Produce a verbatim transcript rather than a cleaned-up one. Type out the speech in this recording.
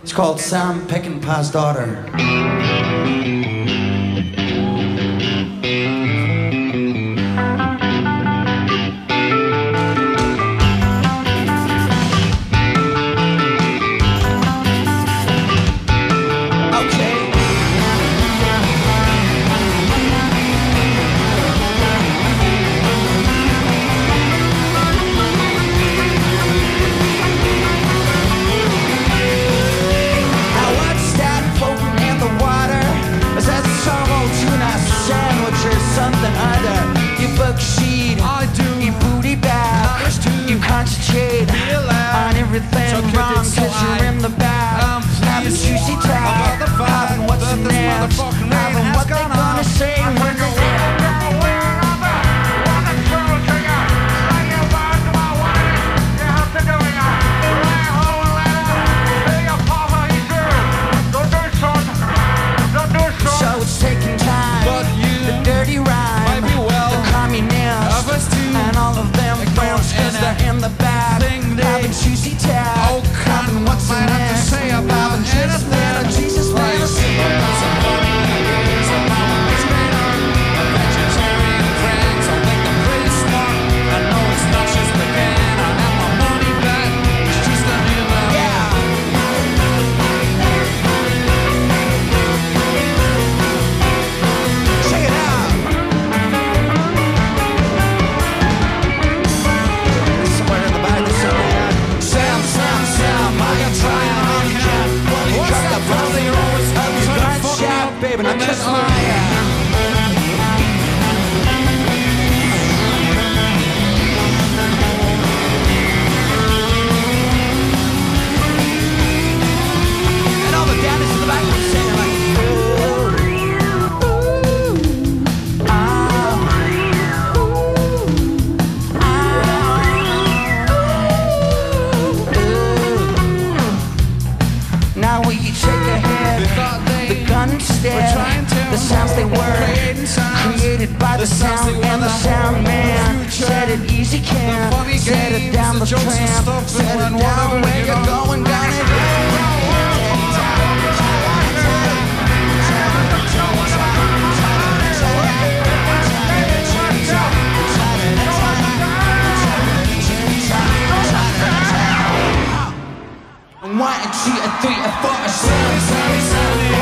It's called Sam Peckinpah's Daughter. Concentrate on everything so wrong, cause so you're in the bag. Having juicy tag, having what's in there, having what they're gonna say when they're so it's taking time, but you, the dirty rhyme, well, the communists, and all of them friends, cause they're in the bag, having juicy tag, oh, having what's in there, say about Jesus man, Jesus man, vegetarian friends, I'll make them pretty smart. I know it's not just the can, I have my money back, it's just a human. Yeah. Check it out. Somewhere in the back of the sun. Sam, Sam, Sam, I got trying hard cat. You got the brother, you're always having you got shot, baby, now kiss my ass. And all the daddies in the back were singing like, ooh, ooh, ah, ooh, ah, ooh. Now we each shake our head, the gun instead, the sounds they were created by the sound and the sound man. Said it easy can, said it down the tram, said it down where you're going, got it. One, two, three, four, seven, seven, seven.